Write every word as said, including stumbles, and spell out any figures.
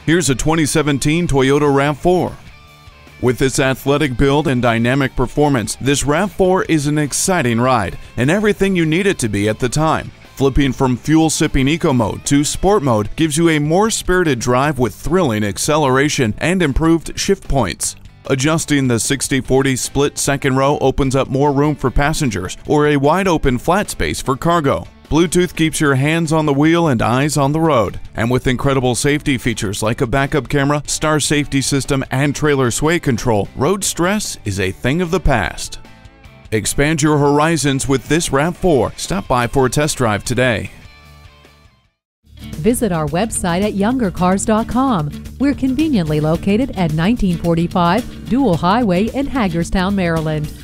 Here's a twenty seventeen Toyota RAV four. With its athletic build and dynamic performance, this RAV four is an exciting ride and everything you need it to be at the time. Flipping from fuel-sipping eco mode to sport mode gives you a more spirited drive with thrilling acceleration and improved shift points. Adjusting the sixty forty split second row opens up more room for passengers or a wide-open flat space for cargo. Bluetooth keeps your hands on the wheel and eyes on the road. And with incredible safety features like a backup camera, star safety system, and trailer sway control, road stress is a thing of the past. Expand your horizons with this RAV four. Stop by for a test drive today. Visit our website at younger cars dot com. We're conveniently located at nineteen forty-five Dual Highway in Hagerstown, Maryland.